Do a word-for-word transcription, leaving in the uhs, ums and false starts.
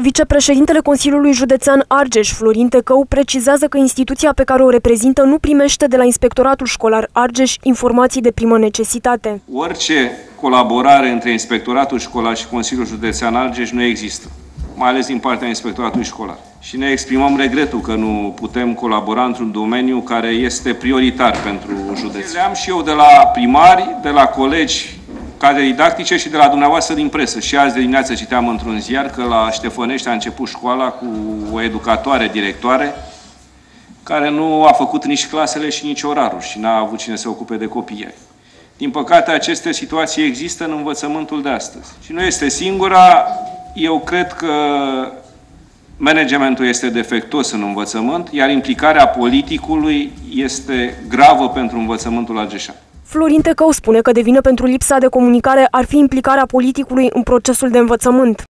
Vicepreședintele Consiliului Județean Argeș, Florin Tecău, precizează că instituția pe care o reprezintă nu primește de la Inspectoratul Școlar Argeș informații de primă necesitate. Orice colaborare între Inspectoratul Școlar și Consiliul Județean Argeș nu există, mai ales din partea Inspectoratului Școlar. Și ne exprimăm regretul că nu putem colabora într-un domeniu care este prioritar pentru județ. Le am și eu de la primari, de la colegi cadre didactice și de la dumneavoastră din presă. Și azi de dimineață citeam într-un ziar că la Ștefănești a început școala cu o educatoare, directoare, care nu a făcut nici clasele și nici orarul și n-a avut cine să se ocupe de copii. Din păcate, aceste situații există în învățământul de astăzi. Și nu este singura. Eu cred că managementul este defectuos în învățământ, iar implicarea politicului este gravă pentru învățământul argeșan. Florin Tecău spune că de vină pentru lipsa de comunicare ar fi implicarea politicului în procesul de învățământ.